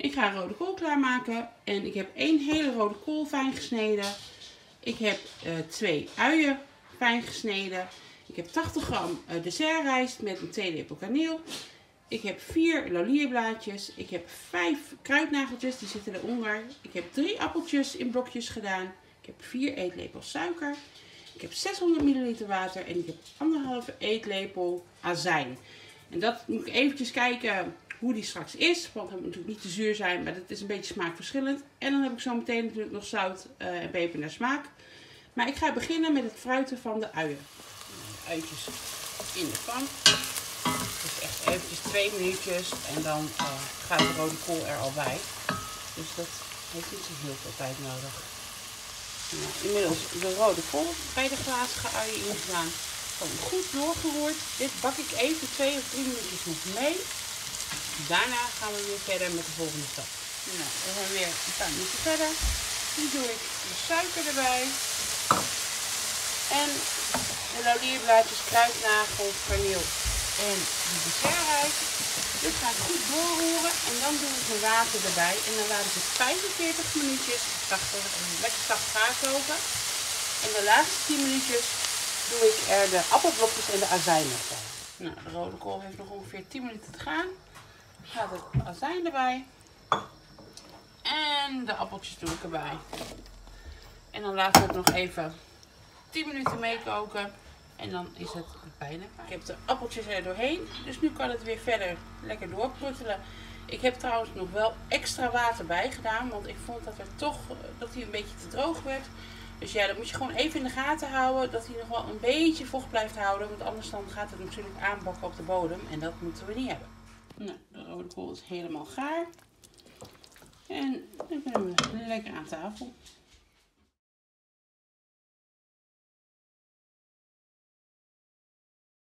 Ik ga rode kool klaarmaken en ik heb 1 hele rode kool fijn gesneden. Ik heb 2 uien fijn gesneden. Ik heb 80 gram dessertrijst met een theelepel kaneel. Ik heb 4 laurierblaadjes. Ik heb 5 kruidnageltjes, die zitten eronder. Ik heb 3 appeltjes in blokjes gedaan. Ik heb 4 eetlepels suiker. Ik heb 600 ml water en ik heb 1,5 eetlepel azijn. En dat moet ik eventjes kijken hoe die straks is. Want hij moet natuurlijk niet te zuur zijn, maar dat is een beetje smaakverschillend. En dan heb ik zo meteen natuurlijk nog zout en peper naar smaak. Maar ik ga beginnen met het fruiten van de uien. De uitjes in de pan. Dus echt eventjes 2 minuutjes en dan gaat de rode kool er al bij. Dus dat heeft niet zo heel veel tijd nodig. Nou, inmiddels de rode kool bij de glazige uien ingedaan. Gewoon goed doorgeroerd. Dit bak ik even 2 of 3 minuutjes nog mee. Daarna gaan we weer verder met de volgende stap. Nou, we gaan weer een paar minuten verder. Nu doe ik de suiker erbij. En de laurierblaadjes, kruidnagel, kaneel en de dessertrijst. Dit ga ik goed doorroeren en dan doe ik mijn water erbij. En dan laat ik het 45 minuutjes lekker zacht gaar koken. En de laatste 10 minuutjes doe ik er de appelblokjes en de azijn bij. Nou, de rode kool heeft nog ongeveer 10 minuten te gaan. Gaat het azijn erbij. En de appeltjes doe ik erbij. En dan laten we het nog even 10 minuten meekoken. En dan is het bijna klaar. Ik heb de appeltjes er doorheen. Dus nu kan het weer verder lekker doorpruttelen. Ik heb trouwens nog wel extra water bij gedaan. Want ik vond dat hij een beetje te droog werd. Dus ja, dat moet je gewoon even in de gaten houden. Dat hij nog wel een beetje vocht blijft houden. Want anders dan gaat het natuurlijk aanbakken op de bodem. En dat moeten we niet hebben. Nou, de rode kool is helemaal gaar. En dan kunnen we lekker aan tafel.